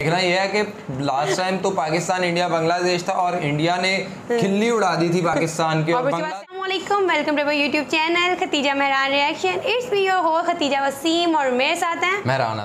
देखना यह है कि लास्ट टाइम तो पाकिस्तान इंडिया बांग्लादेश था और इंडिया ने खिल्ली उड़ा दी थी पाकिस्तान की। अस्सलामुअलैकुम, welcome to my YouTube channel Khadija Mehran reaction. It's me your host Khadija Waseem और मेरे साथ हैं मेहरान।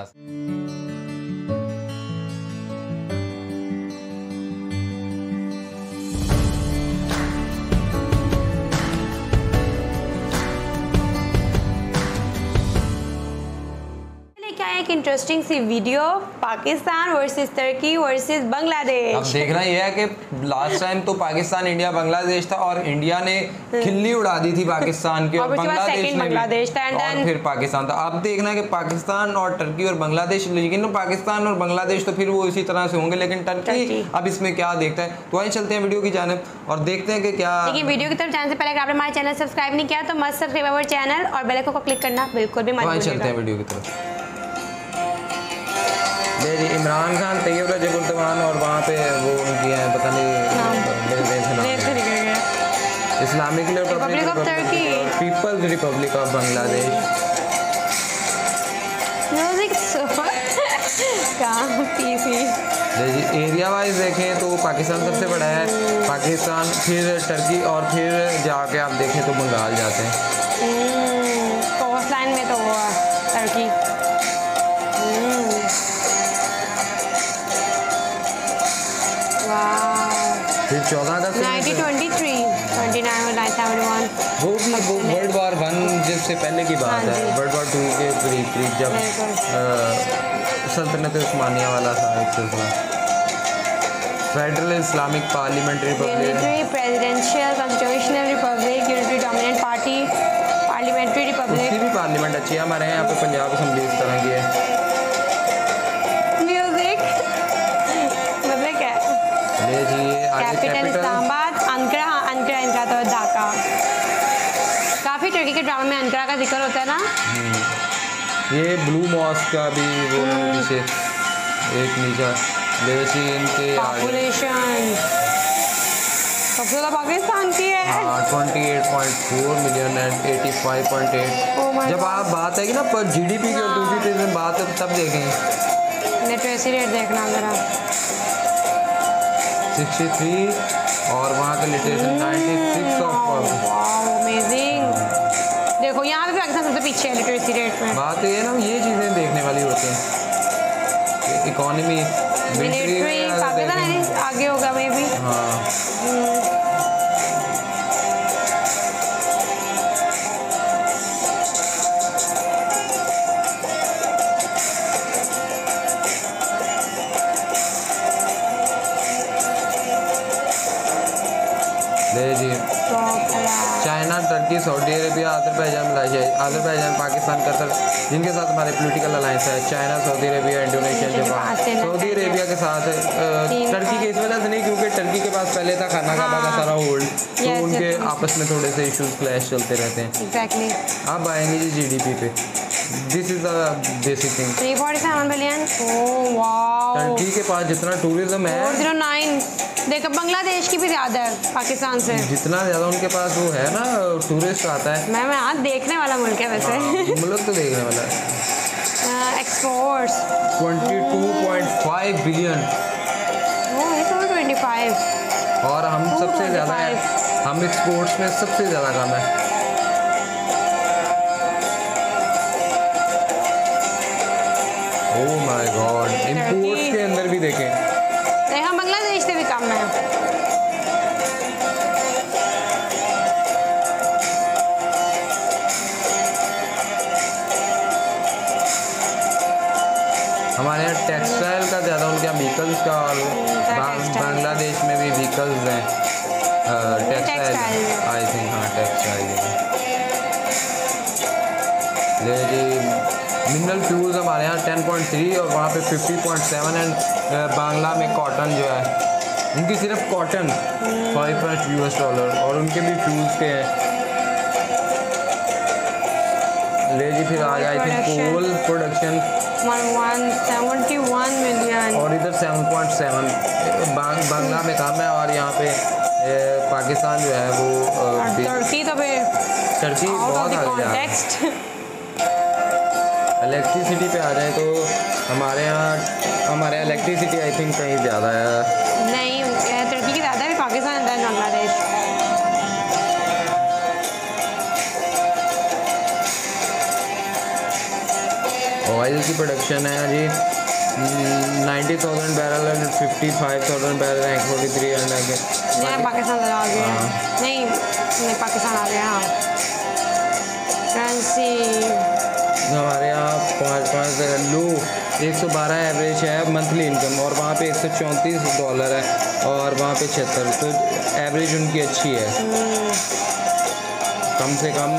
एक इंटरेस्टिंग सी वीडियो पाकिस्तान वर्सेस तुर्की वर्सेस बांग्लादेश। अब देखना यह है कि लास्ट टाइम तो पाकिस्तान इंडिया बांग्लादेश था और इंडिया ने खिल्ली उड़ा दी थी पाकिस्तान की और बांग्लादेश था और फिर पाकिस्तान था। अब देखना कि पाकिस्तान और टर्की और बांग्लादेश, लेकिन पाकिस्तान और बांग्लादेश तो फिर वो इसी तरह से होंगे, लेकिन टर्की अब इसमें क्या देखता है। तो आइए चलते हैं वीडियो की जानिब और देखते हैं कि क्या। लेकिन वीडियो की तरफ जाने से पहले अगर आपने हमारा चैनल सब्सक्राइब नहीं किया तो मस्ट सब्सक्राइब अवर चैनल और बेल आइकन को क्लिक करना बिल्कुल भी मत भूलिएगा। चलते हैं वीडियो की तरफ। Imran Khan, Tayyip Recep Erdogan और वहाँ पे वो उनकी है पता नहीं Islamic republic of Turkey, people's republic of Bangladesh. Music area wise देखें तो पाकिस्तान सबसे बड़ा है, पाकिस्तान फिर टर्की और फिर जाके आप देखें तो बंगाल जाते हैं। कोस्ट लाइन में तो वो टर्की। फिर 14 अगस्त 1923, 29 और 1971 वो वर्ल्ड वार 1 जिससे पहले की बात है। वर्ल्ड वार 2 के करीब जब सल्तनत उस्मानिया वाला था एक सिलसिला। Federal Islamic parliamentary republic, presidential constitutional republic, unitary dominant party, parliamentary republic. उसकी भी पार्लियामेंट अच्छी है। हमारे यहाँ पे पंजाब असेंबली इस तरह की है। कैपिटल इस्लामाबाद, अंकारा इनका तो ढाका। काफ़ी टर्की के ड्रामा में अंकारा का जिक्र होता है ना। ये ब्लू मॉस्क का भी वो नीचे एक नीचा इनके पॉपुलेशन सबसे ज़्यादा पाकिस्तान की है। 28.4 मिलियन एंड 85.8। जब आप बात है कि ना पर GDP की और दूसरी चीज़ में बात है तब देखें। लिटरेसी रेट देखना ज़रा 63 और वहाँ का लिटरेसी 96 ऑफ। अमेजिंग। देखो यहाँ पे पाकिस्तान सबसे पीछे है लिटरेसी रेट में। बात ये ना, ये चीज़ें देखने वाली होती हैं। इकोनॉमी मिलिट्री पाकिस्तान आगे होगा मे भी। हाँ जी। China, Turkey, Saudi Arabia, Azerbaijan, Malaysia, Azerbaijan, Pakistan, Qatar जिनके साथ हमारे पॉलिटिकल अलायंस है। China, Saudi Arabia, Indonesia, Japan. Saudi Arabia के साथ टर्की के इस वजह से नहीं क्योंकि टर्की के पास पहले था खाना काबा का सारा होल्ड, तो उनके आपस में थोड़े से इश्यूज क्लैश चलते रहते हैं। अब आएंगे जी GDP पे। This is the basic thing. 347 billion. Oh wow. Turkey के पास जितना टूरिज्म है 409। देखो बांग्लादेश की भी ज़्यादा है पाकिस्तान से। जितना ज़्यादा उनके पास वो है ना टूरिस्ट आता है। मैं आज देखने वाला मुल्क है वैसे। मुल्क तो देखने वाला है। Exports 22.5 billion. ओह ये तो 25। और हम सबसे ज़्यादा है, हम एक्सपोर्ट्स में सबसे ज़्यादा काम है। ओह माय गॉड, इंपोर्ट्स के अंदर भी देखें हम बांग्लादेश से भी कम है। हमारे यहाँ टेक्सटाइल का ज़्यादा, उनके यहाँ व्हीकल्स का, और बांग्लादेश में भी व्हीकल्स हैं। टेक्सटाइल आई थिंक, हाँ टेक्सटाइल। ले जी मिनरल फ्यूल्स हमारे यहाँ 10.3 और वहाँ पे 50.7 एंड बांग्ला में कॉटन जो है उनकी सिर्फ कॉटन $5 और उनके भी फ्यूल्स के हैं। ले जी फिर आ गया I think coal production 171 million और इधर 7.7 बांग्ला में काम है। और यहाँ पे पाकिस्तान जो है वो टर्की तो टर्की बहुत आगे जा रहा है। इलेक्ट्रिसिटी पे आ जाए तो हमारे यहाँ इलेक्ट्रिसिटी आई थिंक कहीं ज़्यादा है। नहीं, तुर्की की ज़्यादा है, पाकिस्तान अंदर बांग्लादेश। ऑयल की प्रोडक्शन है जी 90,000 barrel and 55,000 barrel and 43 and नहीं, पाकिस्तान आ गया। नहीं, पाकिस्तान आ गया। हाँ, करेंसी हमारे यहाँ 5 लो 112 एवरेज है मंथली इनकम, और वहाँ पे $134 है, और वहाँ पे 76, तो एवरेज उनकी अच्छी है। कम से कम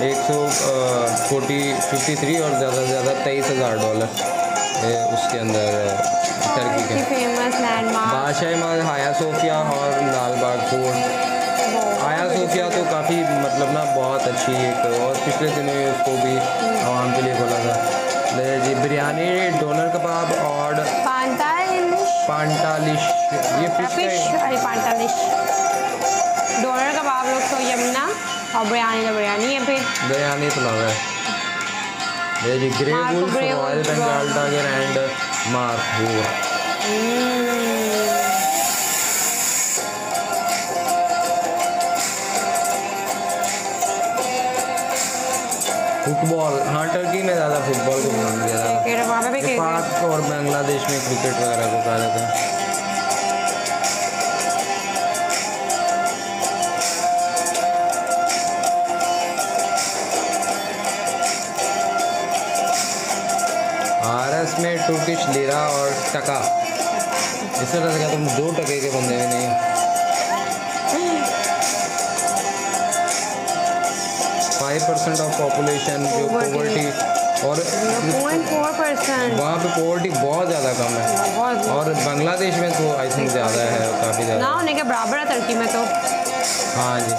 153 और ज़्यादा से ज़्यादा $23,000 उसके अंदर टर्की के। फेमस लैंडमार्क बादशाह महल, हाया सोफिया और लाल बाग फोर्ट। हाया सोफिया तो काफ़ी मतलब ना बहुत अच्छी एक, और पिछले दिनों में उसको भी आवाम के लिए खोला था जी। बिरयानी, डोनर कबाब और पांटालिश, ये फिश पांटालिश। डोनर कबाब लोग तो यमुना, और बिरयानी तो बिरयानी है। फिर बिरयानी तो लगा है जी। Grey wolf, royal Bengal tiger and मारहूर। फुटबॉल, हाँ टर्की में ज़्यादा फुटबॉल को ध्यान दिया जाता है। पाक और बांग्लादेश में क्रिकेट वगैरह को कहा जाता है। RS में तुर्किश लीरा और टका। इससे पता लगा तुम 2 टके के बंदे भी नहीं। 5% ऑफ पॉपुलेशन जो पोवर्टी, और 0.4%। वहाँ पे पोवर्टी बहुत ज़्यादा कम है, और बांग्लादेश में तो आई थिंक ज़्यादा है, काफ़ी ज़्यादा ना होने के बराबर है टर्की में तो। हाँ जी।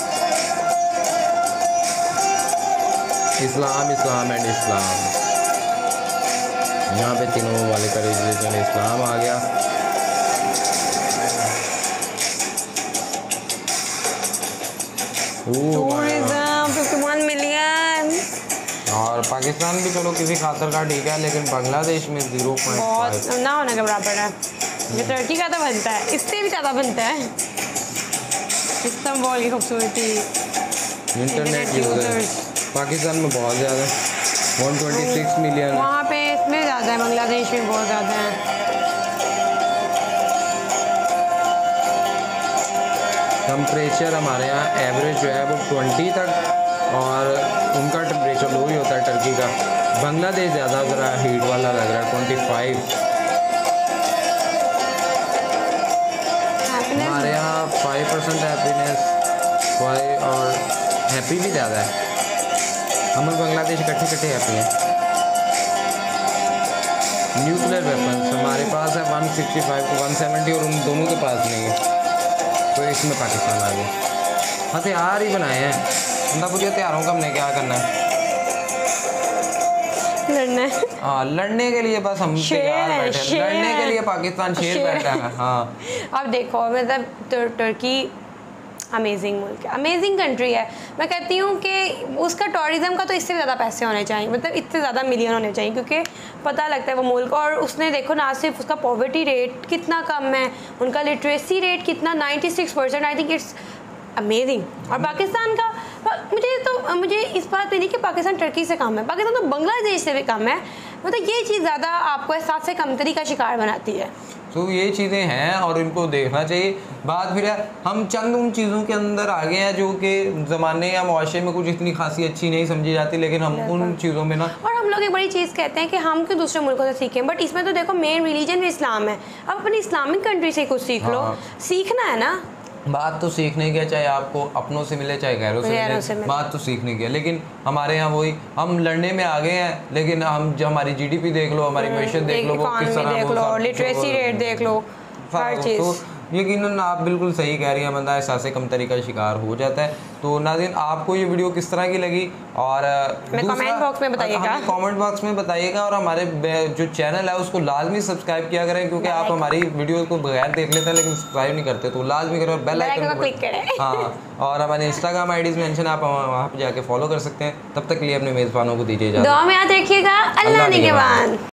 इस्लाम एंड इस्लाम, यहाँ पे तीनों वाले का रिलीजन इस्लाम आ गया। Tourism 51 million. और पाकिस्तान भी चलो किसी खातर का ठीक है, लेकिन बांग्लादेश में 0.5 बहुत ना होने के बराबर है। ये टर्की का तो बनता है, इससे भी ज़्यादा बनता है। इस्तांबुल की खूबसूरती, इंटरनेट यूजर्स पाकिस्तान में बहुत ज़्यादा, 126 मिलियन। वहाँ पे इसमें ज़्यादा है, बांग्लादेश में बहुत ज़्यादा है। टेम्परेचर हमारे यहाँ एवरेज जो है वो 20 तक, और उनका टेम्परेचर लो ही होता है टर्की का। बांग्लादेश ज़्यादा ज़रा हीट वाला लग रहा है, 25। हमारे यहाँ 5% हैप्पीनेस, और हैप्पी भी ज़्यादा है। हम बांग्लादेश इकट्ठे हैप्पी हैं। न्यूक्लियर वेपन्स हमारे पास है 165 to 170, और उन दोनों के पास नहीं है, तो इसमें पाकिस्तान आ गया। हथियार ही बनाए हैं, बंदा पूछे हथियारों का हमने क्या करना है? लड़ना। हाँ, लड़ने के लिए बस हम तैयार बैठे हैं, लड़ने के लिए पाकिस्तान शेर बैठा है। हाँ, अब देखो मतलब टर्की अमेजिंग मुल्क है, अमेजिंग कंट्री है। मैं कहती हूँ कि उसका टूरिज़्म का तो इससे ज़्यादा पैसे होने चाहिए, मतलब इससे ज़्यादा मिलियन होने चाहिए, क्योंकि पता लगता है वो मुल्क। और उसने देखो ना सिर्फ उसका पॉवर्टी रेट कितना कम है, उनका लिटरेसी रेट कितना 96%। I think it's amazing. और पाकिस्तान का मुझे इस बात पे नहीं कि पाकिस्तान टर्की से कम है, पाकिस्तान तो बांग्लादेश से भी कम है। मतलब ये चीज़ ज़्यादा आपको एहसास से कमतरी का शिकार बनाती है। तो ये चीज़ें हैं और इनको देखना चाहिए। बात फिर हम चंद उन चीज़ों के अंदर आ गए हैं जो कि ज़माने या मुआशरे में कुछ इतनी खासी अच्छी नहीं समझी जाती, लेकिन हम उन चीज़ों में ना, और हम लोग एक बड़ी चीज़ कहते हैं कि हम क्यों दूसरे मुल्कों से सीखें, बट इसमें तो देखो मेन रिलीजन भी इस्लाम है। अब अपनी इस्लामिक कंट्री से कुछ सीख लो। सीखना है ना, बात तो सीखने की है, चाहे आपको अपनों से मिले चाहे गैरों से मिले, बात तो सीखने की है। लेकिन हमारे यहाँ वही, हम लड़ने में आ गए हैं, लेकिन हम जो हमारी GDP देख लो, हमारी मैशत देख लो, वो किस तरह देख लो, लिटरेसी रेट देख लो, हर चीज़। तो यकीनन आप बिल्कुल सही कह रही हैं, बंदा एहसास कमतरी का शिकार हो जाता है। तो नाज़रीन आपको ये वीडियो किस तरह की लगी और कमेंट बॉक्स में बताइएगा, कमेंट बॉक्स में बताइएगा, और हमारे जो चैनल है उसको लाजमी सब्सक्राइब किया करें, क्योंकि आप हमारी वीडियो को बगैर देख लेते हैं लेकिन सब्सक्राइब नहीं करते, तो लाजमी करें और बेल आइकन को क्लिक करें। हाँ, और हमारे इंस्टाग्राम आईडीज मेंशन आप वहाँ पर जाके फॉलो कर सकते हैं। तब तक के लिए अपने मेज़बानों को दीजिए इजाज़त। दुआ में याद रखिएगा। अल्लाह निगहबान।